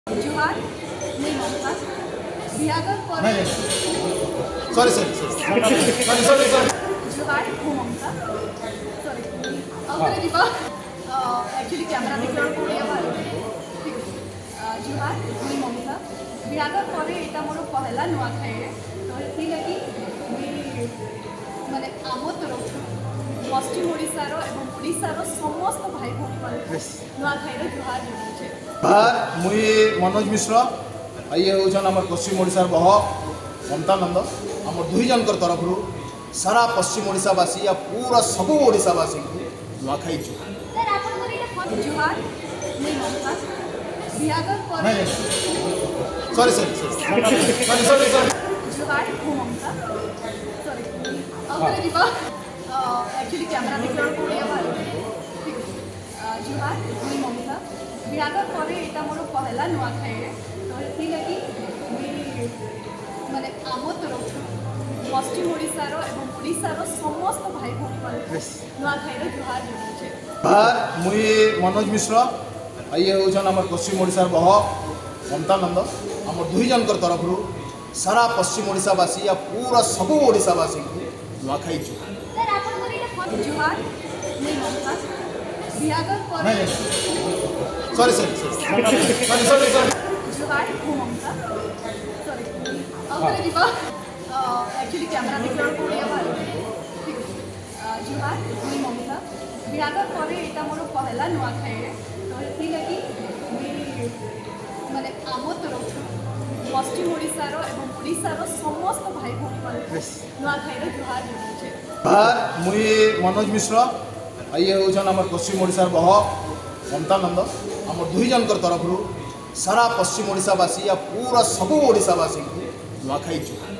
जुहार नहीं ममता बिहागर सॉरी जुहार ମୁଁ ମମତା ସରି ଆଉ ଯିବା एक्चुअली कैमरा देखला ओडिया बाहर ठीक जुहार ମୁଁ ମମତା बिहागर ପରେ ଏଇଟା ମୋର ପहला ନୂଆ ଖାଇଏ ତ ଏଥିଲାଗି ମାନେ ଆମ ତରଫରୁ पश्चिम ओडिशार एवं ओडिशार समस्त भाई भौणी नुआ खाईर जुहार जनाऊे। मुई मनोज मिश्र ये हूँ आम पश्चिम ओडिशार बह ममतानंद आम दुई जनकर तरफ सारा पश्चिम ओडिशावासी या पूरा सबू ओडिशावासी नुआ खाई जुहार नहीं ममता बिहागर ପରେ जुहार ମୁଁ ମମତା ସରି ଆଉ ଯିବା एक्चुअली कैमरा देखला ओडिया बाहर ठीक जुहार ମୁଁ ମମତା बिहागर ପରେ ଏଇଟା ମୋର ପहला ନୂଆ ଖାଇଏ ତ ଏଥିଲାଗି ମାନେ ଆମ ତରଫରୁ पश्चिम ओडिशार एवं ओडिशार समस्त भाई भौणी नुआ खाईर जुहार जनाऊे। मुई मनोज मिश्र ये हूँ आम पश्चिम ओडिशार बह ममतानंद आम दुई जनकर तरफ सारा पश्चिम ओडिशावासी या पूरा सबू ओडिशावासी नुआ खाई जुहार नहीं ममता बिहागर ପରେ जुहार ମୁଁ ମମତା ସରି ଆଉ ଯିବା एक्चुअली कैमरा देखला ओडिया बाहर ठीक जुहार ମୁଁ ମମତା बिहागर ପରେ ଏଇଟା ମୋର ପहला ନୂଆ ଖାଇଏ ତ ଏଥିଲାଗି ମାନେ ଆମ ତରଫରୁ पश्चिम ओडिशार एवं ओडिशार समस्त भाई भौणी नुआ खाईर जुहार जनाऊे। मुई मनोज मिश्र ये हूँ आम पश्चिम ओडिशार बह ममतानंद आम दुई जनकर तरफ सारा पश्चिम ओडिशावासी या पूरा सबू ओडिशावासी नुआ खाई